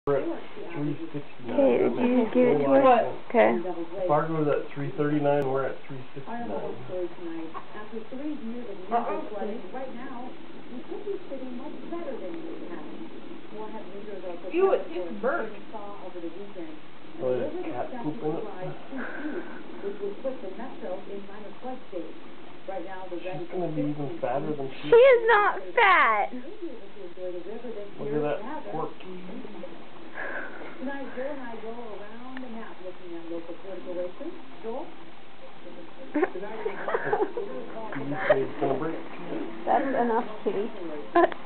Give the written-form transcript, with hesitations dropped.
We're at 369. Okay, did you give it to her? Okay. Fargo's at 339, we're at 369. After 3 years of legal flooding, right now, you could be sitting much better than you have. More heavy leaders are prepared for a burst thaw over the weekend. Oh, there's a cat poop in it. Which would put the metro in minor flood stage. Right now, the She's going to be even fatter than she is. She is not fat. Look at that pork. Tonight, Joel and I go around the map looking at local political races. Joel? That's enough, Kitty.